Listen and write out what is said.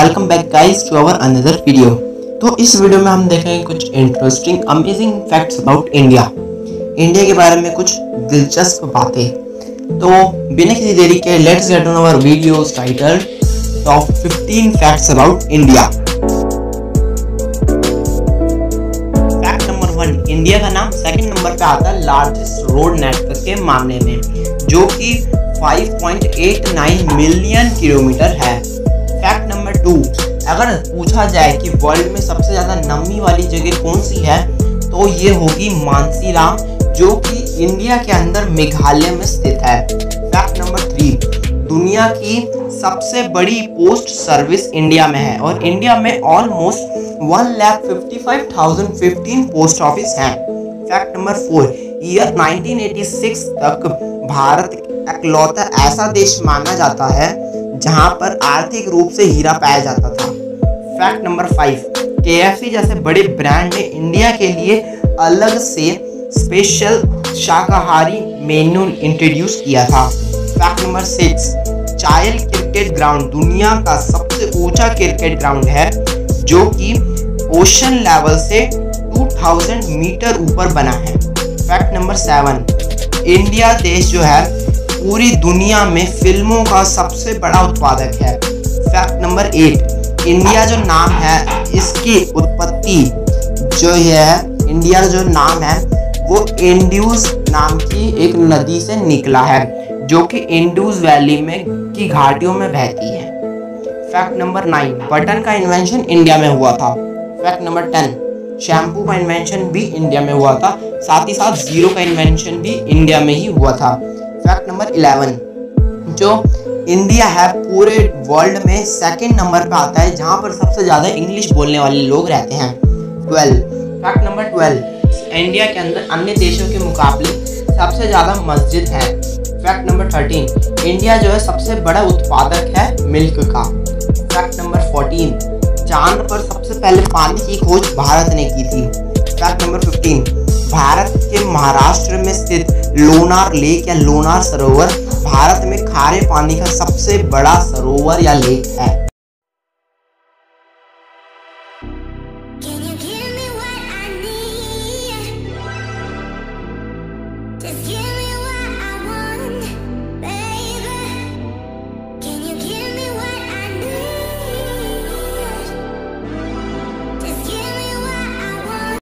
Welcome back guys to our another video. तो इस video में हम देखेंगे कुछ interesting amazing facts about India के बारे में कुछ दिलचस्प बातें। तो बिना किसी देरी के let's get on our video titled top 15 facts about India. Fact number 1, India का नाम सेकंड नंबर पे आता है लार्जेस्ट रोड नेटवर्क के मामले में, जो कि 5.89 मिलियन किलोमीटर है। फैक्ट नंबर 2, अगर पूछा जाए कि वर्ल्ड में सबसे ज़्यादा नमी वाली जगह कौन सी है, तो ये होगी मानसीराम, जो कि इंडिया के अंदर मेघालय में स्थित है। फैक्ट नंबर 3, दुनिया की सबसे बड़ी पोस्ट सर्विस इंडिया में है और इंडिया में ऑलमोस्ट 1,55,015 पोस्ट ऑफिस हैं। फैक्ट नंबर 4, ईयर 1986 तक भारत इकलौता ऐसा देश माना जाता है जहां पर आर्थिक रूप से हीरा पाया जाता था। फैक्ट नंबर 5, KFC जैसे बड़े ब्रांड ने इंडिया के लिए अलग से स्पेशल शाकाहारी मेन्यू इंट्रोड्यूस किया था। Fact number 6, Chail cricket ground दुनिया का सबसे ऊंचा क्रिकेट ग्राउंड है, जो कि ओशन लेवल से 2000 मीटर ऊपर बना है। फैक्ट नंबर 7, इंडिया देश जो है पूरी दुनिया में फिल्मों का सबसे बड़ा उत्पादक है। फैक्ट नंबर 8, इंडिया जो नाम है इसकी उत्पत्ति जो है, इंडिया जो नाम है वो इंडस नाम की एक नदी से निकला है, जो कि इंडस वैली में की घाटियों में बहती है। फैक्ट नंबर 9, बटन का इन्वेंशन इंडिया में हुआ था। फैक्ट नंबर 10, शैम्पू का इन्वेंशन भी इंडिया में हुआ था, साथ ही साथ जीरो का इन्वेंशन भी इंडिया में ही हुआ था। फैक्ट नंबर 11, जो इंडिया है पूरे वर्ल्ड में सेकंड नंबर पे आता है, जहां पर सबसे ज़्यादा इंग्लिश बोलने वाले लोग रहते हैं। 12, फैक्ट नंबर 12, इंडिया के अंदर अन्य देशों के मुकाबले सबसे ज़्यादा मस्जिद है। फैक्ट नंबर 13, इंडिया जो है सबसे बड़ा उत्पादक है मिल्क का। फैक्ट नंबर 14, चांद पर सबसे पहले पानी की खोज भारत ने की थी। फैक्ट नंबर 15, भारत के महाराष्ट्र में स्थित लोनार लेक या लोनार सरोवर भारत में खारे पानी का सबसे बड़ा सरोवर या लेक है।